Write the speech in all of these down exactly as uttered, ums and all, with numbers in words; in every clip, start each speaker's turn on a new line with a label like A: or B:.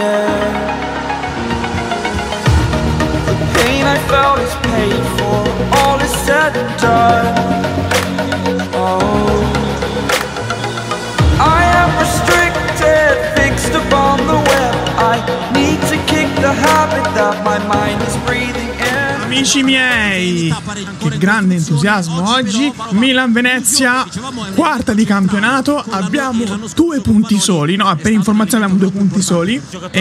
A: yeah. The pain I felt is paid for, all is said and done. Oh, I am restricted, fixed upon the web. I need to kick the habit that my mind is breathing in.
B: Amici miei, che grande entusiasmo oggi. Milan-Venezia, quarta di campionato. Abbiamo due punti soli. No, per informazione abbiamo due punti soli.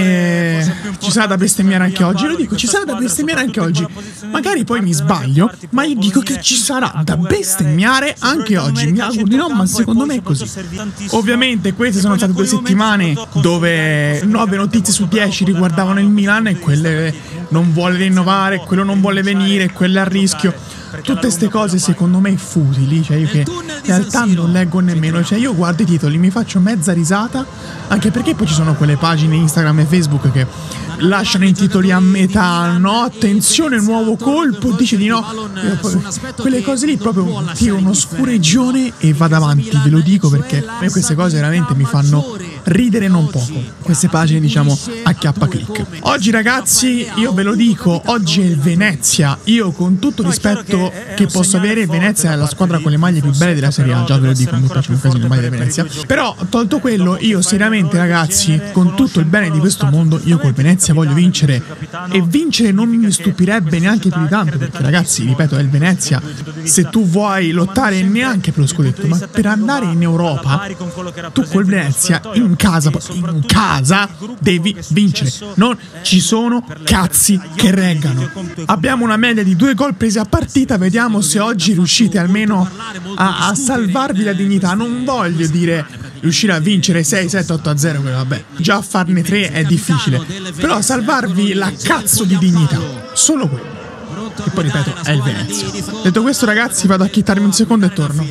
B: E ci sarà da bestemmiare anche oggi. Lo dico, ci sarà da bestemmiare anche oggi. Magari poi mi sbaglio, ma io dico che ci sarà da bestemmiare anche oggi. Mi auguro di no, ma secondo me è così. Ovviamente queste sono state due settimane dove nove notizie su dieci riguardavano il Milan e quelle non vuole rinnovare, quello non vuole venire, quello è a rischio. Tutte queste cose secondo me futili, cioè io che in realtà non leggo nemmeno, cioè io guardo i titoli, mi faccio mezza risata, anche perché poi ci sono quelle pagine Instagram e Facebook che lasciano i titoli a metà, no, attenzione nuovo colpo, dice di no. Io poi, quelle cose lì proprio tiro uno scureggione e vado avanti, ve lo dico perché a me queste cose veramente mi fanno ridere non poco, queste pagine diciamo a chiappa click. Oggi ragazzi, io ve lo dico, oggi è il Venezia, io con tutto rispetto che posso avere, Venezia è la squadra con le maglie più belle della Serie A, già ve lo dico, mi piacciono quasi le maglie di Venezia, però tolto quello, io seriamente ragazzi, con tutto il bene di questo mondo, io col Venezia voglio vincere, e vincere non mi stupirebbe neanche più di tanto, perché ragazzi, ripeto, è il Venezia, se tu vuoi lottare neanche per lo scudetto, ma per andare in Europa, tu col Venezia in casa, in casa devi vincere, non ci sono cazzi che reggano. Abbiamo una media di due gol presi a partita, vediamo se oggi riuscite almeno a, a salvarvi la dignità. Non voglio dire riuscire a vincere sei, sette, otto a zero, vabbè, già farne tre è difficile, però salvarvi la cazzo di dignità, solo quello. Che poi ripeto è il Venezia. Detto questo ragazzi, vado a chittarmi un secondo e torno.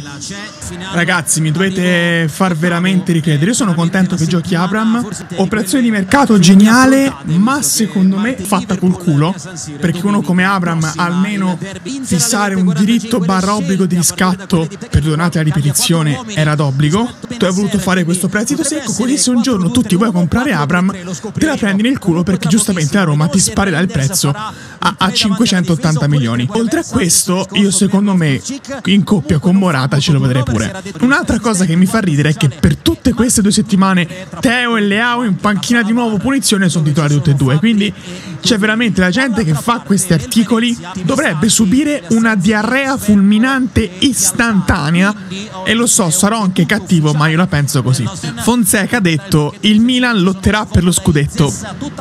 B: Ragazzi, mi dovete far veramente ricredere, io sono contento che giochi Abraham. Operazione di mercato geniale, ma secondo me fatta col culo, perché uno come Abraham almeno fissare un diritto barra obbligo di riscatto, perdonate la ripetizione, era d'obbligo. Tu hai voluto fare questo prestito secco, così se un giorno tu ti vuoi comprare Abraham te la prendi nel culo, perché giustamente la Roma ti sparerà il prezzo a, a cinquecentottanta milioni. Oltre a questo, io secondo me in coppia con Morata ce lo vedrei pure. Un'altra cosa che mi fa ridere è che per tutte queste due settimane Theo e Leao in panchina di nuovo punizione sono titolari tutti e due, quindi c'è veramente la gente che fa questi articoli dovrebbe subire una diarrea fulminante istantanea, e lo so, sarò anche cattivo, ma io la penso così. Fonseca ha detto il Milan lotterà per lo scudetto.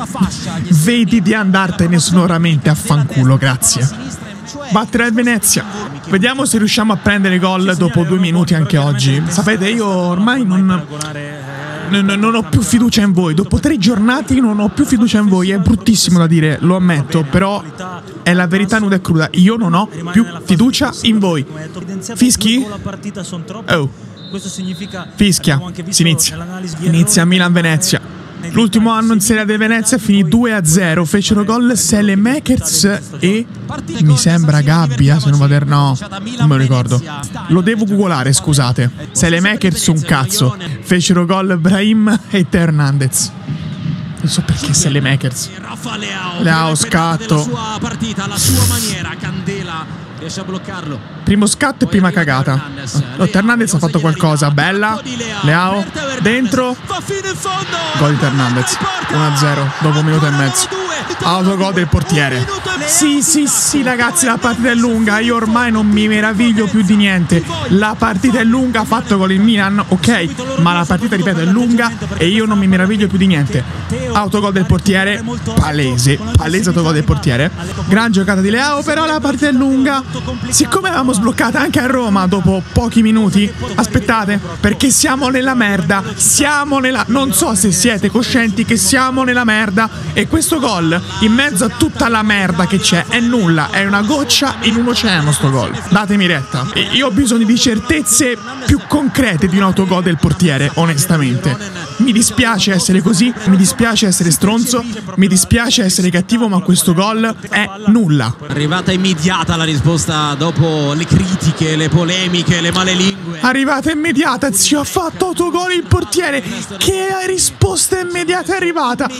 B: Vedi di andartene sonoramente a fanculo, grazie. Batterà il Venezia. Vediamo se riusciamo a prendere gol dopo due minuti anche oggi. Sapete, io ormai non, non, non ho più fiducia in voi. Dopo tre giornate non ho più fiducia in voi. È bruttissimo da dire, lo ammetto, però è la verità nuda e cruda. Io non ho più fiducia in voi. Fischi? Oh. Fischia. Si inizia. Inizia Milan-Venezia. L'ultimo anno in Serie A del Venezia finì due a zero, fecero gol Selemakers e mi sembra Gabbia, se non vado er- no, non me lo ricordo. Lo devo googolare, scusate. Selemakers un cazzo. Fecero gol Brahim e Teo Hernandez. Non so perché Selemakers. Leao scatto. Riesce a bloccarlo. Primo scatto e prima cagata. Oh, Hernandez ha fatto qualcosa. Bella. Leao dentro. Gol di Hernandez. uno a zero dopo un minuto e mezzo. Autogol del portiere. Sì, sì, sì, ragazzi, la partita è lunga. Io ormai non mi meraviglio più di niente. La partita è lunga, ha fatto gol il Milan, ok, ma la partita, ripeto, è lunga e io non mi meraviglio più di niente. Autogol del portiere, palese, palese autogol del portiere. Gran giocata di Leao, però la partita è lunga. Siccome l'avevamo sbloccata anche a Roma dopo pochi minuti, aspettate, perché siamo nella merda. Siamo nella... Non so se siete coscienti che siamo nella merda, e questo gol, in mezzo a tutta la merda che c'è, è nulla, è una goccia in un oceano sto gol. Datemi retta. Io ho bisogno di certezze più concrete di un autogol del portiere, onestamente. Mi dispiace essere così, mi dispiace essere stronzo, mi dispiace essere cattivo, ma questo gol è nulla.
C: Arrivata immediata la risposta dopo le critiche, le polemiche, le malelingue.
B: Arrivata immediata, zio, ha fatto autogol il portiere. Che risposta immediata è arrivata.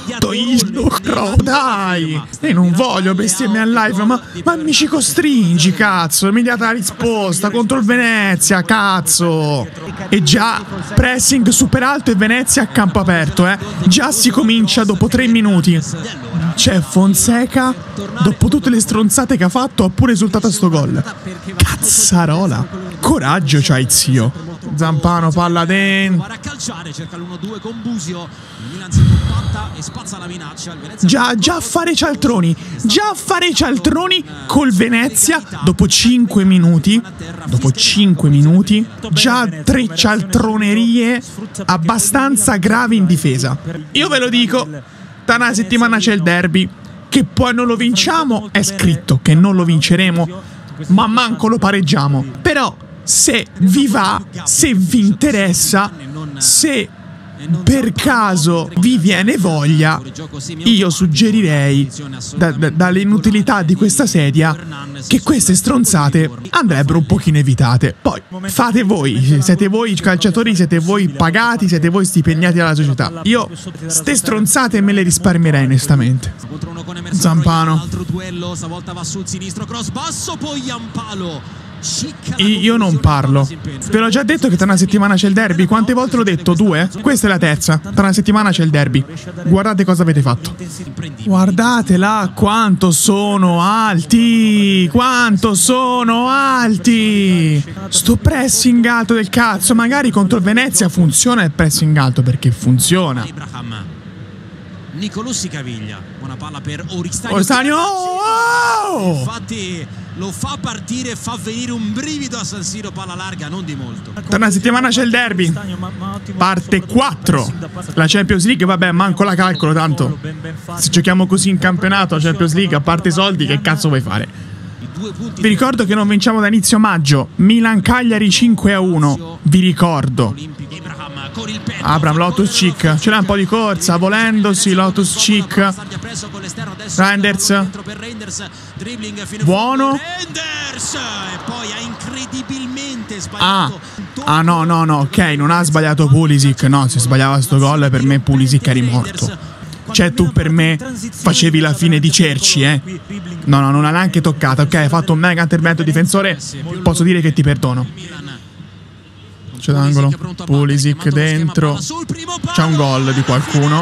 B: Dai, e non voglio bestemmie al live, ma, ma mi ci costringi, cazzo. Immediata risposta contro il Venezia, cazzo. E già pressing super alto e Venezia a campo aperto, eh. Già si comincia dopo tre minuti. C'è Fonseca, dopo tutte le stronzate che ha fatto, ha pure esultato a sto gol. Cazzarola. Coraggio c'hai, zio. Zampano, palla dentro. Già, già a fare cialtroni. Già a fare cialtroni col Venezia. Dopo cinque minuti. Dopo cinque minuti. Già tre cialtronerie abbastanza gravi in difesa. Io ve lo dico, tra una settimana c'è il derby. Che poi non lo vinciamo, è scritto che non lo vinceremo, ma manco lo pareggiamo. Però se vi va, se vi interessa, se per caso vi viene voglia, io suggerirei, da, da, dall'inutilità di questa sedia, che queste stronzate andrebbero un pochino evitate. Poi fate voi, siete voi calciatori, siete voi pagati, siete voi stipendiati dalla società. Io ste stronzate me le risparmierei onestamente. Zampano. Io non parlo. Ve l'ho già detto che tra una settimana c'è il derby. Quante volte l'ho detto? Due? Questa è la terza. Tra una settimana c'è il derby. Guardate cosa avete fatto. Guardate là quanto sono alti. Quanto sono alti. Sto pressing alto del cazzo. Magari contro il Venezia funziona il pressing alto, perché funziona.
C: Nicolussi Caviglia, buona palla per Oristagno.
B: Oristagno, oh!
C: Infatti lo fa partire, fa venire un brivido a San Siro, palla larga, non di molto.
B: Tra una settimana c'è il derby. Parte quattro. La Champions League, vabbè, manco la calcolo tanto. Se giochiamo così in campionato, la Champions League, a parte i soldi, che cazzo vuoi fare? Vi ricordo che non vinciamo da inizio maggio. Milan-Cagliari cinque a uno. Vi ricordo. Abram, Loftus-Cheek. Ce l'ha un po' di corsa, volendosi, Loftus-Cheek. Reinders. Buono. Ah. Ah no, no, no, ok, non ha sbagliato Pulisic. No, se sbagliava sto gol per me Pulisic eri morto. Cioè tu per me facevi la fine di Cerci, eh. No, no, non l'ha neanche toccata. Ok, hai fatto un mega intervento difensore. Posso dire che ti perdono. C'è d'angolo. Pulisic dentro. C'è un gol di qualcuno.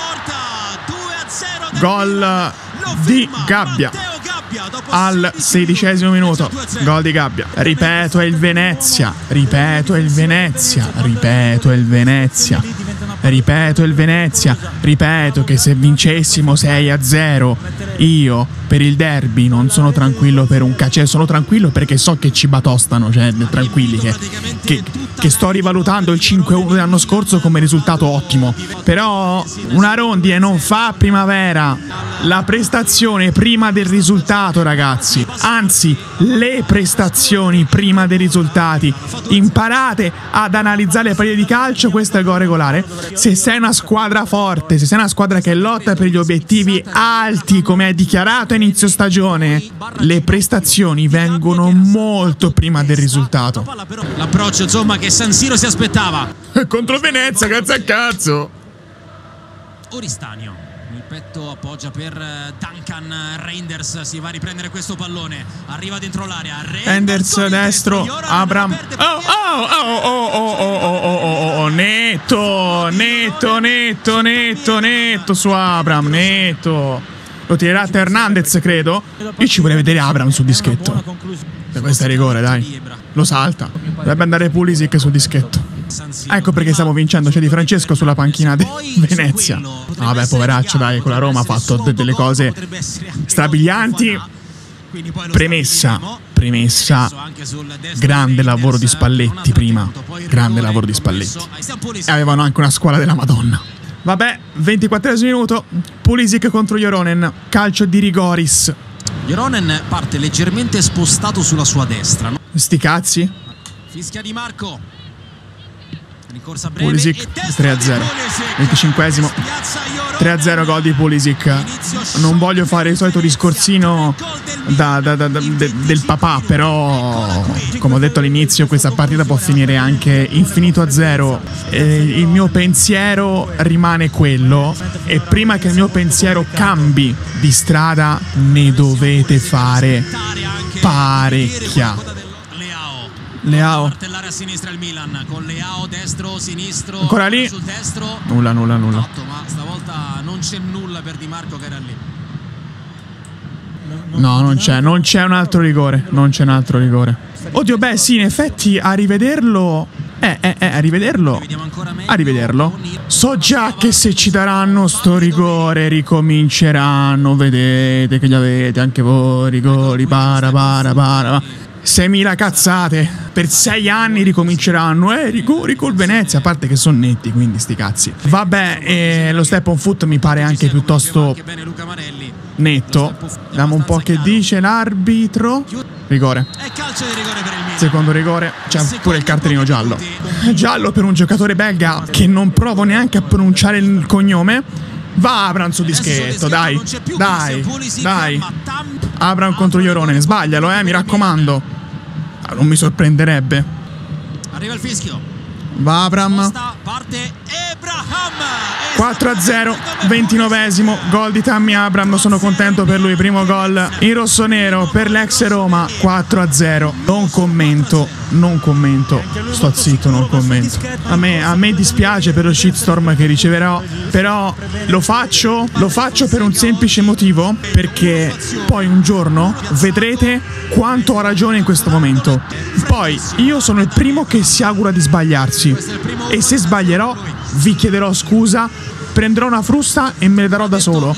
B: Gol di Gabbia al sedicesimo minuto. Gol di Gabbia. Ripeto, è il Venezia. Ripeto, è il Venezia. Ripeto, è il Venezia. Ripeto, è il Venezia. Ripeto che se vincessimo sei a zero, io per il derby non sono tranquillo per un caccio. Sono tranquillo perché so che ci batostano. Cioè, tranquilli che, che, che sto rivalutando il cinque a uno dell'anno scorso come risultato ottimo. Però una rondine non fa primavera. La prestazione prima del risultato, ragazzi. Anzi, le prestazioni prima dei risultati. Imparate ad analizzare le partite di calcio. Questo è il gol regolare. Se sei una squadra forte, se sei una squadra che lotta per gli obiettivi alti, come hai dichiarato a inizio stagione, le prestazioni vengono molto prima del risultato.
C: L'approccio, insomma, che San Siro si aspettava.
B: Contro Venezia, cazzo a cazzo.
C: Oristagno. Il petto appoggia per Duncan. Reinders si va a riprendere questo pallone. Arriva dentro l'area.
B: Reinders destro. Abram. Oh, oh, oh, oh, oh, oh, oh, oh, oh, netto, netto, netto, netto, netto su Abram, netto. Lo tirerà Hernandez, credo. Io ci vorrei vedere Abram sul dischetto. Questo è rigore, dai. Lo salta. Dovrebbe andare Pulisic sul dischetto. Ecco perché stiamo vincendo. C'è Di Francesco sulla panchina di Venezia. Vabbè, poveraccio, dai, con la Roma ha fatto delle cose strabilianti. Premessa, premessa, grande lavoro di Spalletti prima. Grande lavoro di Spalletti. E avevano anche una squadra della Madonna. Vabbè, ventiquattresimo minuto. Pulisic contro Joronen. Calcio di Rigoris.
C: Joronen parte leggermente spostato sulla sua destra, no?
B: Sti cazzi.
C: Fischia Di Marco.
B: Pulisic tre a zero. venticinquesimo. tre a zero, gol di Pulisic. Non voglio fare il solito discorsino da, da, da, da, de, del papà, però come ho detto all'inizio questa partita può finire anche infinito a zero. Eh, il mio pensiero rimane quello, e prima che il mio pensiero cambi di strada ne dovete fare parecchia. Leao
C: martellare a sinistra il Milan con Leao destro sinistro
B: ancora lì
C: sul destro.
B: Nulla nulla nulla
C: Otto, ma stavolta non c'è nulla per Di Marco che era lì.
B: No, non c'è, non c'è un altro rigore, non c'è un altro rigore. Oddio, beh, sì, in effetti a rivederlo Eh, eh, eh, a rivederlo A rivederlo so già che se ci daranno sto rigore ricominceranno. Vedete che li avete anche voi rigori, para para para seimila cazzate. Per sei anni ricominceranno. Eh, rigori col Venezia. A parte che sono netti, quindi sti cazzi. Vabbè, eh, lo step on foot mi pare anche piuttosto netto. Vediamo un po' che dice l'arbitro. Rigore. Secondo rigore. C'è pure il cartellino giallo. Giallo per un giocatore belga che non provo neanche a pronunciare il cognome. Va Abram su dischetto, dai. Dai, dai. Abram contro Iorone. Sbaglialo, eh, mi raccomando. Non mi sorprenderebbe.
C: Arriva il fischio.
B: Va Abram.
C: Parte Abraham.
B: quattro a zero, ventinovesimo gol di Tammy Abraham. Sono contento per lui. Primo gol in rossonero per l'ex Roma. Quattro a zero. Non commento, non commento. Sto zitto, non commento. A me, a me dispiace per lo shitstorm che riceverò, però lo faccio, lo faccio per un semplice motivo, perché poi un giorno vedrete quanto ho ragione in questo momento. Poi io sono il primo che si augura di sbagliarsi, e se sbaglierò vi chiederò scusa, prenderò una frusta e me le darò da solo.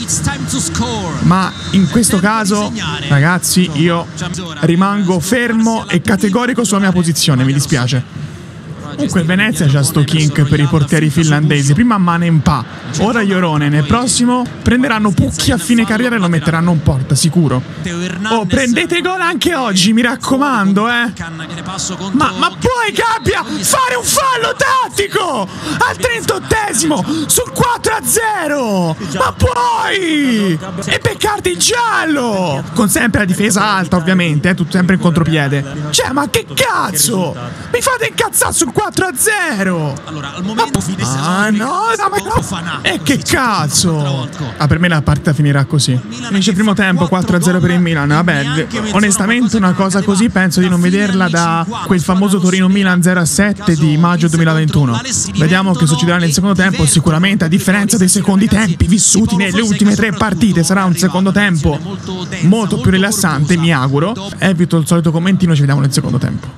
B: Ma in questo caso, ragazzi, io rimango fermo e categorico sulla mia posizione, mi dispiace. Comunque il Venezia c'ha sto kink per i portieri finlandesi. Prima Manenpa, ora Iorone. Nel prossimo prenderanno Pucchi a fine carriera e lo metteranno in porta, sicuro. Oh, prendete gol anche oggi, mi raccomando, eh. Ma, ma puoi, Gabbia, fare un fallo tattico al trentottesimo sul quattro a zero? Ma puoi! E beccarti il giallo! Con sempre la difesa alta, ovviamente, eh, tutto sempre in contropiede. Cioè, ma che cazzo? Mi fate incazzare sul quattro a zero!
C: Allora, al momento
B: Ah, no, no, ma no! E che cazzo! Ah, per me la partita finirà così. Finisce il primo tempo, quattro a zero per il Milan. Vabbè, onestamente una cosa così penso di non vederla da quel famoso Torino-Milan zero a sette di maggio duemilaventuno. Vediamo che succederà nel secondo tempo. Sicuramente, a differenza dei secondi tempi vissuti nelle ultime tre partite, sarà un secondo tempo molto più rilassante, mi auguro. Evito il solito commentino, ci vediamo nel secondo tempo.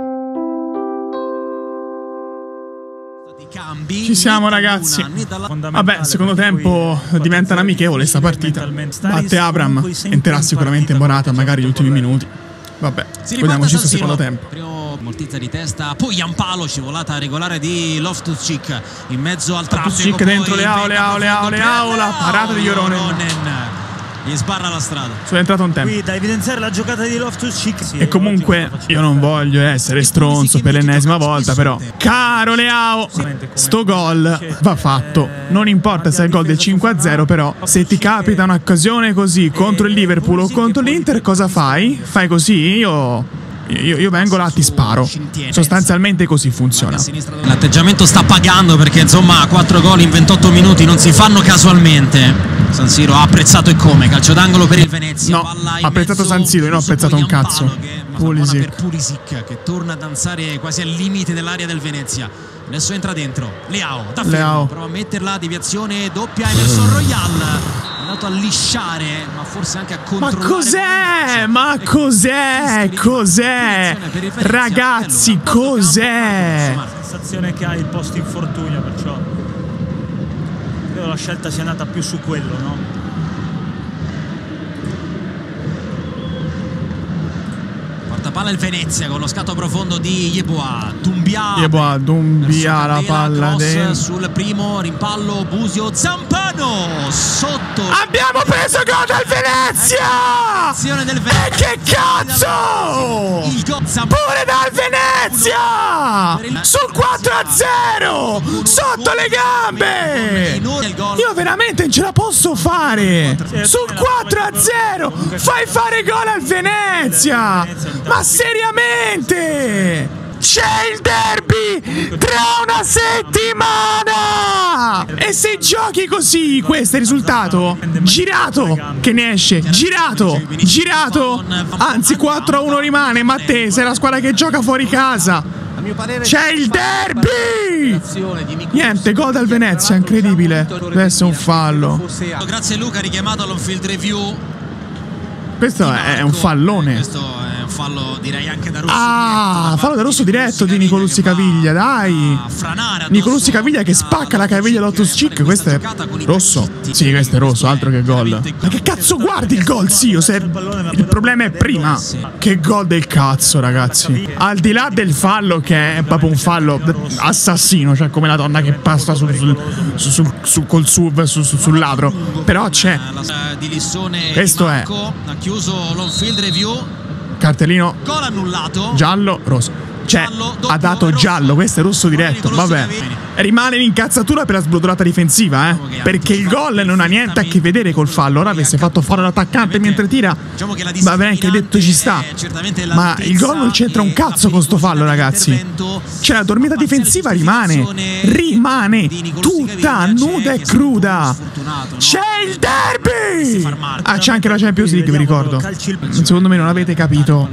B: Ci siamo, ragazzi. Vabbè, secondo tempo diventa un'amichevole sta partita. Batte Abram, entrerà sicuramente Morata, magari gli ultimi minuti. Vabbè, vediamoci sul secondo tempo.
C: Moltizza di testa, poi Ampalo, scivolata regolare di Loftus-Cheek in mezzo al traffico.
B: Loftus-Cheek dentro Leao, Leao, Leao, Leao, la parata di Iorone.
C: Gli sbarra la strada.
B: Sono entrato un tempo.
D: Qui da evidenziare la giocata di Loftus-Cheek. Sì,
B: e comunque io non voglio essere stronzo per l'ennesima volta, però caro Leao, sto gol va fatto. Non importa se è il gol del cinque a zero, però se ti capita un'occasione così contro il Liverpool o contro l'Inter, cosa fai? Fai così? Io... Io, io vengo là, ti sparo. Sostanzialmente così funziona.
C: L'atteggiamento sta pagando, perché insomma quattro gol in ventotto minuti non si fanno casualmente. San Siro ha apprezzato e come. Calcio d'angolo per il Venezia.
B: No, ha apprezzato San Siro, io non ho apprezzato un cazzo.
C: Pulisic. Per Pulisic, che torna a danzare quasi al limite dell'area del Venezia. Adesso entra dentro Leao, da fermo, prova a metterla, deviazione doppia. Emerson Royal è andato a lisciare, ma forse anche a controllare.
B: Ma cos'è? Ma cos'è? Cos'è? Ragazzi, cos'è?
D: La sensazione che ha il post infortunio, perciò credo la scelta sia andata più su quello, no?
C: palla il Venezia con lo scatto profondo di Yeboah. Dumbia.
B: Yeboah, Dumbia la palla dentro.
C: Sul primo rimpallo Busio Zampano sotto.
B: Abbiamo preso gol dal Venezia!
C: Del Venezia.
B: E che cazzo!
C: Il gol
B: pure dal Venezia! Sul quattro a zero! Sotto le gambe! Io veramente non ce la posso fare! Sul quattro a zero! Fai fare gol al Venezia! Ma seriamente! C'è il derby tra una settimana! E se giochi così, questo è il risultato? Girato! Che ne esce? Girato! Girato! Anzi, quattro a uno rimane, ma te sei la squadra che gioca fuori casa! C'è il derby! Niente, gol dal Venezia, incredibile. Deve essere un fallo.
C: Grazie Luca, richiamato all'on-field review.
B: Questo è un fallone.
C: Questo è un fallo, direi anche da rosso.
B: Ah,
C: diretto,
B: fallo da rosso diretto di Nicolussi Caviglia, dai. Nicolussi Caviglia che spacca la caviglia Lotus Cheek. Questo è rosso. Sì, questo è rosso, altro che gol. Ma che cazzo guardi il gol, Sio? Se il problema è prima. Che gol del cazzo, ragazzi. Al di là del fallo, che è proprio un fallo assassino, cioè come la donna che passa sul, sul, sul, sul, sul, col S U V sul, sul ladro. Però c'è. Questo è.
C: Ha chiuso l'on-field review.
B: Cartellino.
C: Gol annullato.
B: Giallo, rosso. Cioè, ha dato giallo, questo è rosso diretto. Vabbè. Rimane l'incazzatura per la sbrodolata difensiva, eh. Perché il gol non ha niente a che vedere col fallo. Ora avesse fatto fare l'attaccante mentre tira, va bene, che detto ci sta. Ma il gol non c'entra un cazzo con sto fallo, ragazzi. Cioè, la dormita difensiva rimane. Rimane tutta nuda e cruda. C'è il derby! Ah, c'è anche la Champions League, vi ricordo. Secondo me non avete capito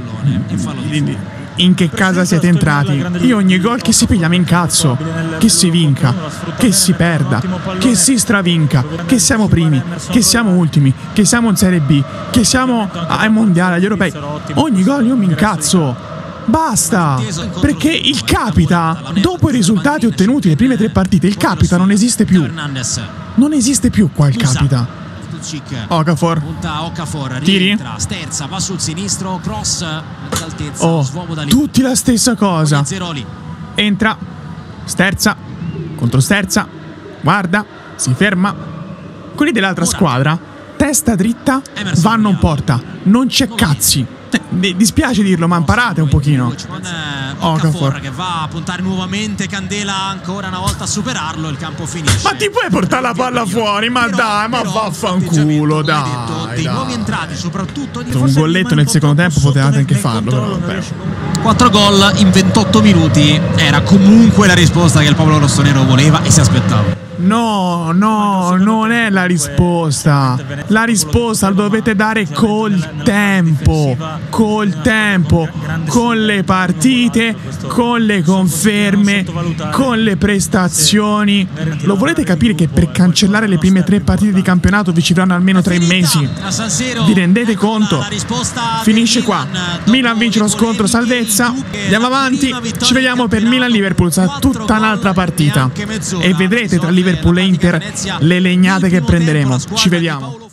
B: in che casa siete entrati. Io ogni gol che si piglia mi incazzo. Che si vinca, che si perda, che si stravinca, che siamo primi, che siamo ultimi, che siamo in Serie B, che siamo ai mondiali, agli europei. Ogni gol io mi incazzo. Basta. Perché il capita, dopo i risultati ottenuti le prime tre partite, il capita non esiste più. Non esiste più qua il capita. Okafor.
C: Punta Okafor,
B: tiri.
C: Sterza va sul sinistro, cross d'altezza.
B: Oh, tutti la stessa cosa. Entra. Sterza. Contro Sterza. Guarda. Si ferma. Quelli dell'altra squadra, testa dritta, vanno in porta. Non c'è cazzi. Mi dispiace dirlo, ma imparate un pochino.
C: Okafor che va a puntare nuovamente Candela ancora una volta a superarlo, il campo finisce.
B: Ma ti puoi portare la palla fuori? Ma però, dai, ma vaffanculo, dai,
C: detto, dei
B: dai.
C: nuovi entrati, soprattutto di
B: un golletto nel secondo tempo potevate anche farlo, però vabbè.
C: quattro gol in ventotto minuti era comunque la risposta che il popolo rossonero voleva e si aspettava.
B: No, no, non è la risposta. La risposta la dovete dare col tempo. Col tempo. Con le partite, con le conferme, con le prestazioni. Lo volete capire che per cancellare le prime tre partite di campionato vi ci vorranno almeno tre mesi? Vi rendete conto? Finisce qua. Milan vince lo scontro salvezza. Andiamo avanti. Ci vediamo per Milan-Liverpool. Sarà tutta un'altra partita. E vedrete tra Liverpool e Inter le legnate che prenderemo. Ci vediamo.